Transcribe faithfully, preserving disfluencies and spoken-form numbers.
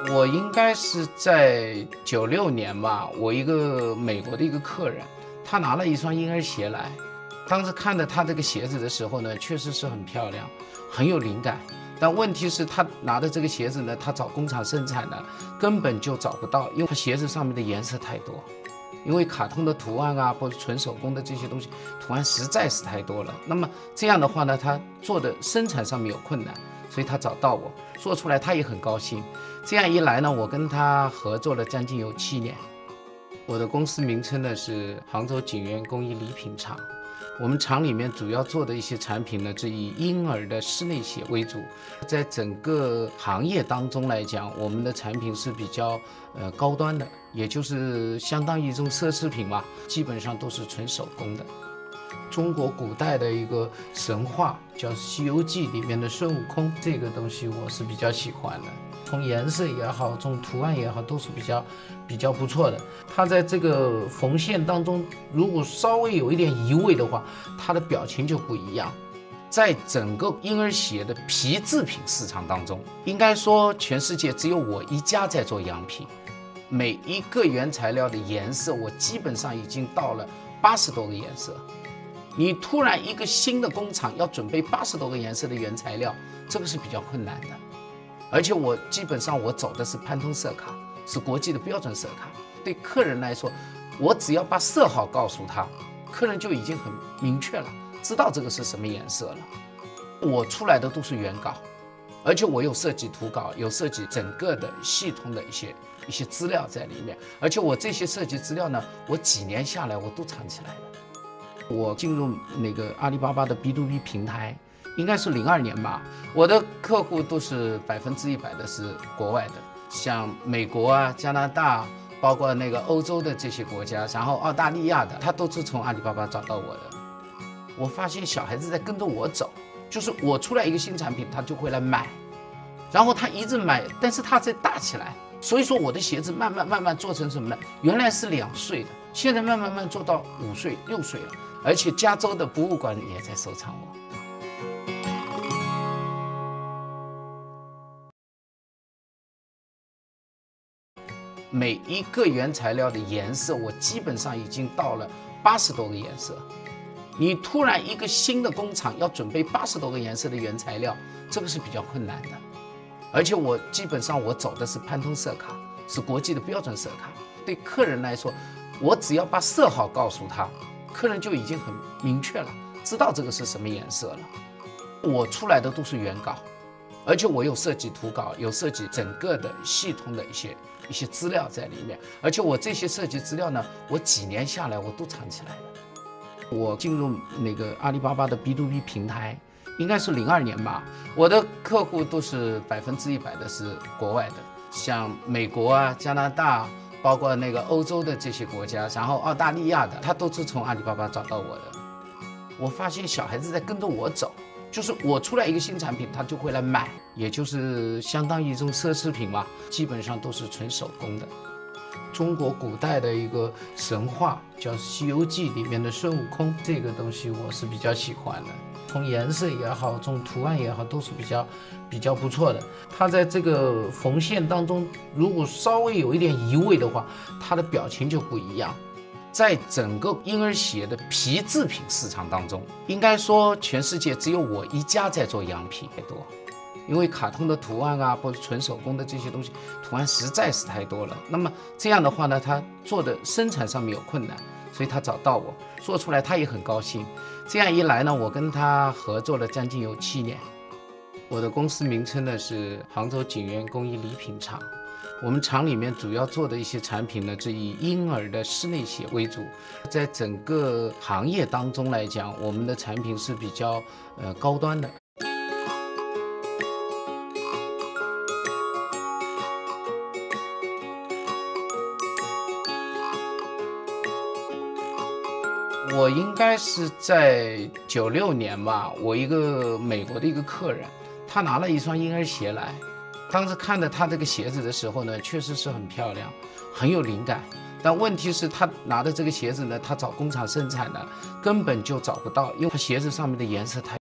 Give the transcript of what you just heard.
我应该是在九六年吧，我一个美国的一个客人，他拿了一双婴儿鞋来，当时看到他这个鞋子的时候呢，确实是很漂亮，很有灵感。但问题是，他拿的这个鞋子呢，他找工厂生产的，根本就找不到，因为他鞋子上面的颜色太多，因为卡通的图案啊，或者纯手工的这些东西，图案实在是太多了。那么这样的话呢，他做的生产上面有困难，所以他找到我，做出来他也很高兴。这样一来呢，我跟他合作了将近有七年。我的公司名称呢是杭州景源工艺礼品厂。我们厂里面主要做的一些产品呢，是以婴儿的室内鞋为主。在整个行业当中来讲，我们的产品是比较呃高端的，也就是相当于一种奢侈品嘛，基本上都是纯手工的。中国古代的一个神话叫《西游记》里面的孙悟空，这个东西我是比较喜欢的。从颜色也好，从图案也好，都是比较比较不错的。它在这个缝线当中，如果稍微有一点移位的话，它的表情就不一样。在整个婴儿鞋的皮制品市场当中，应该说全世界只有我一家在做羊皮。每一个原材料的颜色，我基本上已经到了八十多个颜色。你突然一个新的工厂要准备八十多个颜色的原材料，这个是比较困难的。而且我基本上我走的是潘通色卡，是国际的标准色卡。对客人来说，我只要把色号告诉他，客人就已经很明确了，知道这个是什么颜色了。我出来的都是原稿，而且我有设计图稿，有设计整个的系统的一些一些资料在里面。而且我这些设计资料呢，我几年下来我都藏起来了。我进入那个阿里巴巴的 B to B 平台，应该是零二年吧。我的客户都是百分之一百的是国外的，像美国啊、加拿大，包括那个欧洲的这些国家，然后澳大利亚的，他都是从阿里巴巴找到我的。我发现小孩子在跟着我走，就是我出来一个新产品，他就会来买，然后他一直买，但是他在大起来。所以说我的鞋子慢慢慢慢做成什么呢？原来是两岁的，现在慢慢慢做到五岁、六岁了。而且加州的博物馆也在收藏我。每一个原材料的颜色，我基本上已经到了八十多个颜色。你突然一个新的工厂要准备八十多个颜色的原材料，这个是比较困难的。而且我基本上我走的是潘通色卡，是国际的标准色卡。对客人来说，我只要把色号告诉他，客人就已经很明确了，知道这个是什么颜色了。我出来的都是原稿，而且我有设计图稿，有设计整个的系统的一些一些资料在里面。而且我这些设计资料呢，我几年下来我都藏起来了。我进入那个阿里巴巴的 B to B 平台，应该是零二年吧。我的客户都是百分之一百的是国外的，像美国啊、加拿大，包括那个欧洲的这些国家，然后澳大利亚的，他都是从阿里巴巴找到我的。我发现小孩子在跟着我走，就是我出来一个新产品，他就会来买，也就是相当于一种奢侈品嘛，基本上都是纯手工的。中国古代的一个神话叫《西游记》里面的孙悟空，这个东西我是比较喜欢的。从颜色也好，从图案也好，都是比较比较不错的。它在这个缝线当中，如果稍微有一点移位的话，它的表情就不一样。在整个婴儿鞋的皮制品市场当中，应该说全世界只有我一家在做羊皮太多，因为卡通的图案啊，或者纯手工的这些东西，图案实在是太多了。那么这样的话呢，他做的生产上面有困难，所以他找到我，做出来他也很高兴。这样一来呢，我跟他合作了将近有七年。我的公司名称呢是杭州景源工艺礼品厂。我们厂里面主要做的一些产品呢，是以婴儿的室内鞋为主。在整个行业当中来讲，我们的产品是比较呃高端的。我应该是在九六年吧，我一个美国的一个客人，他拿了一双婴儿鞋来，当时看到他这个鞋子的时候呢，确实是很漂亮，很有灵感。但问题是，他拿的这个鞋子呢，他找工厂生产的，根本就找不到，因为他鞋子上面的颜色太